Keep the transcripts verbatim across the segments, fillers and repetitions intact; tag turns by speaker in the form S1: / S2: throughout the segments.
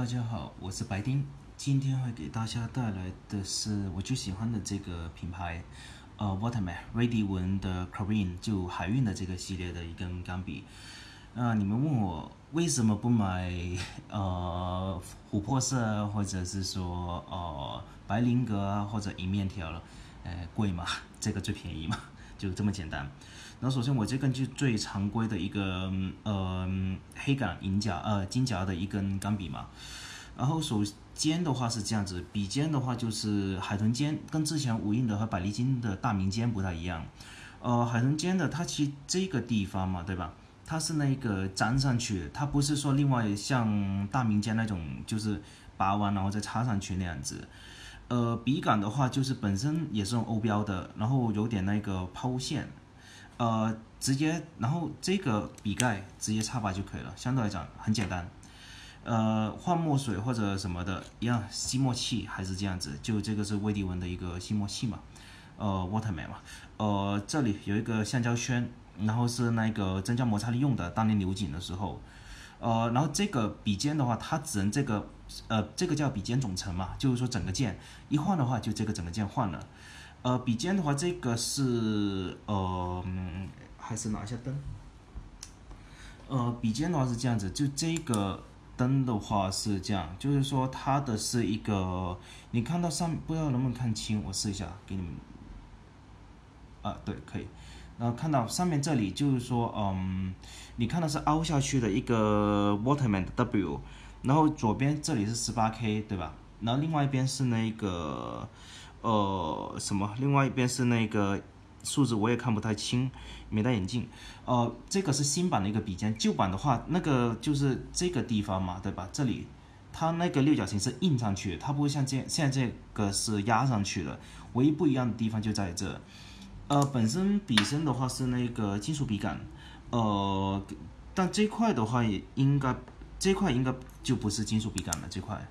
S1: 家好，我是白丁，今天会给大家带来的是我最喜欢的这个品牌，呃 Waterman 瑞迪文的 Carine 就海运的这个系列的一根钢笔。啊、呃，你们问我为什么不买呃琥珀色啊，或者是说呃白菱格啊，或者银面条了？呃，贵嘛，这个最便宜嘛，就这么简单。然后首先我这根就最常规的一个呃黑杆银夹呃金夹的一根钢笔嘛。然后手尖的话是这样子，笔尖的话就是海豚尖，跟之前无印的和百利金的大明尖不太一样。呃，海豚尖的它其实这个地方嘛，对吧？它是那个粘上去，它不是说另外像大明尖那种就是拔完然后再插上去那样子。呃，笔杆的话就是本身也是用欧标的，然后有点那个抛线。呃，直接，然后这个笔盖直接插拔就可以了，相对来讲很简单。呃，换墨水或者什么的，一样吸墨器还是这样子，就这个是威迪文的一个吸墨器嘛，呃 ，Waterman 嘛，呃，这里有一个橡胶圈，然后是那个增加摩擦力用的，当年流景的时候，呃，然后这个笔尖的话，它只能这个，呃，这个叫笔尖总成嘛，就是说整个键一换的话，就这个整个键换了。呃，笔尖的话，这个是呃、嗯，还是拿一下灯。呃，笔尖的话是这样子，就这个灯的话是这样，就是说它的是一个，你看到上不知道能不能看清，我试一下给你们。啊，对，可以。然后看到上面这里就是说，嗯，你看到是凹下去的一个 Waterman 的 W， 然后左边这里是 十八K 对吧？然后另外一边是那个。呃，什么？另外一边是那个数字我也看不太清，没戴眼镜。呃，这个是新版的一个笔尖，旧版的话，那个就是这个地方嘛，对吧？这里它那个六角形是印上去的，它不会像这现在这个是压上去的。唯一不一样的地方就在这。呃，本身笔身的话是那个金属笔杆，呃，但这块的话也应该，这块应该就不是金属笔杆了，这块。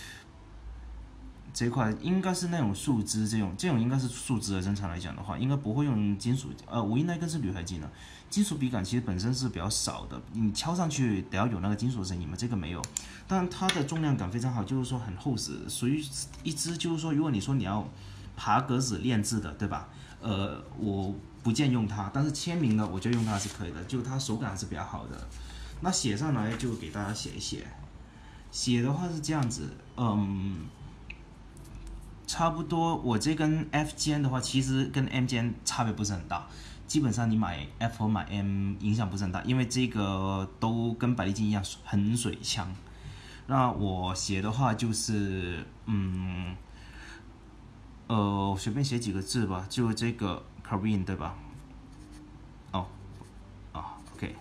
S1: 这一块应该是那种树枝，这种这种应该是树枝的。正常来讲的话，应该不会用金属。呃，无印那根是铝合金的，金属笔杆其实本身是比较少的，你敲上去得要有那个金属的声音嘛，这个没有。但它的重量感非常好，就是说很厚实，属于一支就是说，如果你说你要爬格子练字的，对吧？呃，我不建议用它，但是签名的我觉得用它是可以的，就它手感还是比较好的。那写上来就给大家写一写，写的话是这样子，嗯。差不多，我这根 F 尖的话，其实跟 M 尖差别不是很大。基本上你买 F 和买 M 影响不是很大，因为这个都跟百利金一样很水枪。那我写的话就是，嗯，呃，随便写几个字吧，就这个 Carine 对吧？哦，啊 ，OK。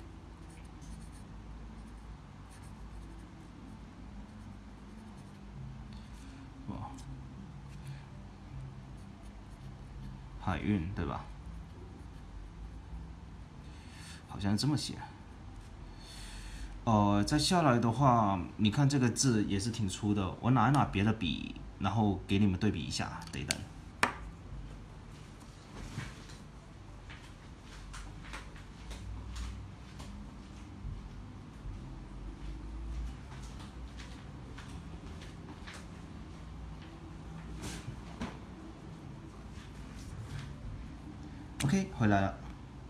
S1: 海运对吧？好像是这么写。呃，再下来的话，你看这个字也是挺粗的，我拿一拿别的笔，然后给你们对比一下。等一等。OK， 回来了。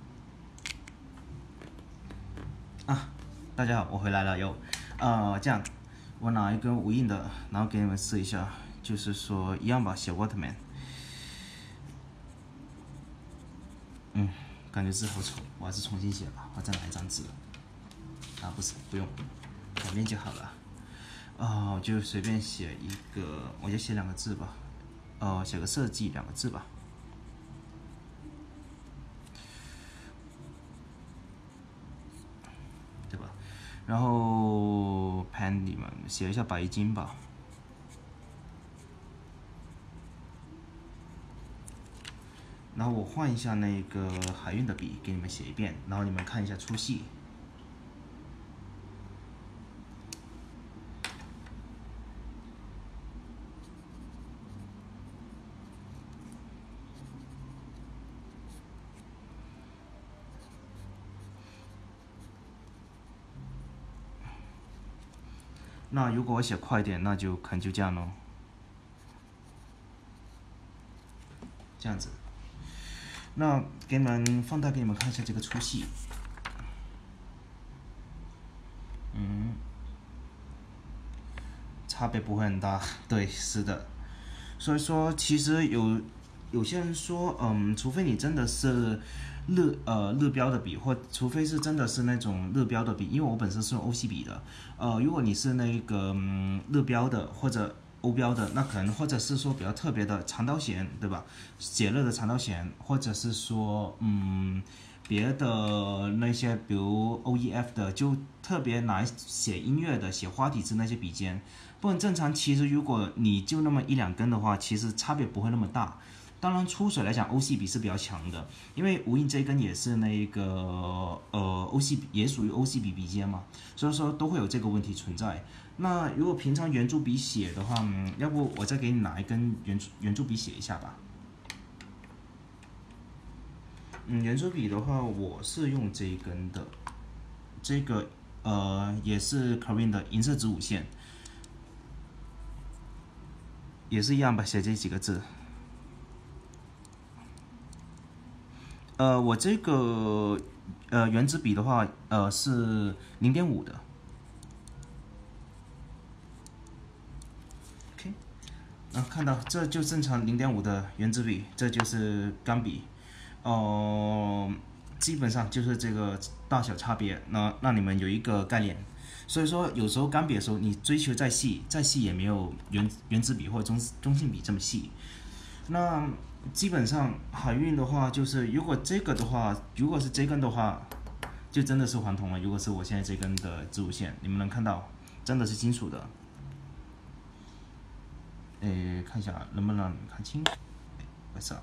S1: 啊，大家好，我回来了又。呃，这样，我拿一根无印的，然后给你们试一下，就是说一样吧，写 Waterman。嗯，感觉字好丑，我还是重新写吧。我再拿一张纸。啊，不是，不用，改面就好了。啊、呃，我就随便写一个，我就写两个字吧。呃，写个设计两个字吧。对吧？然后 pen 里面写一下白金吧。然后我换一下那个海运的笔，给你们写一遍，然后你们看一下粗细。 那如果我写快一点，那就可能就这样咯。这样子。那给你们放大给你们看一下这个粗细。嗯，差别不会很大，对，是的。所以说，其实有有些人说，嗯，除非你真的是日呃日标的笔，或除非是真的是那种日标的笔，因为我本身是用欧系笔的，呃，如果你是那个嗯日标的或者欧标的，那可能或者是说比较特别的长刀弦，对吧？写乐的长刀弦，或者是说嗯别的那些，比如 O E F 的，就特别拿来写音乐的、写花体字那些笔尖。不然正常，其实如果你就那么一两根的话，其实差别不会那么大。当然出水来讲，欧系笔是比较强的，因为无印这根也是那个呃欧系笔，也属于欧系笔笔尖嘛，所以说都会有这个问题存在。那如果平常圆珠笔写的话，嗯，要不我再给你拿一根圆珠圆珠笔写一下吧。嗯，圆珠笔的话，我是用这一根的，这个呃也是 Karin 的银色子午线。也是一样吧，写这几个字。呃，我这个呃圆珠笔的话，呃是零点五的。OK， 啊，看到这就正常零点五的圆珠笔，这就是钢笔。哦、呃，基本上就是这个大小差别，那让你们有一个概念。所以说，有时候钢笔的时候，你追求再细，再细也没有圆圆珠笔或者中中性笔这么细。那基本上海运的话，就是如果这个的话，如果是这根的话，就真的是黄铜了。如果是我现在这根的子午线，你们能看到，真的是金属的。诶，看一下能不能看清？为啥？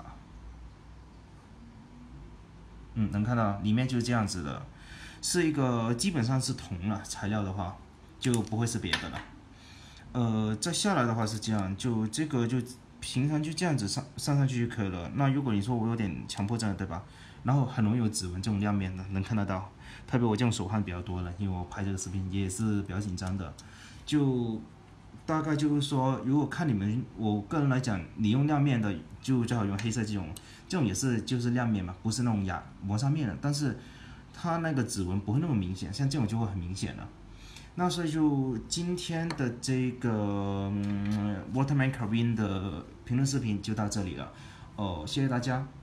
S1: 嗯，能看到，里面就是这样子的，是一个基本上是铜了材料的话，就不会是别的了。呃，再下来的话是这样，就这个就平常就这样子上上上去就可以了。那如果你说我有点强迫症，对吧？然后很容易有指纹这种亮面的，能看得到。特别我这种手汗比较多了，因为我拍这个视频也是比较紧张的。就大概就是说，如果看你们，我个人来讲，你用亮面的就最好用黑色这种，这种也是就是亮面嘛，不是那种哑磨砂面的，但是它那个指纹不会那么明显，像这种就会很明显了。那所以就今天的这个、嗯、Waterman Karin 的评论视频就到这里了，哦，谢谢大家。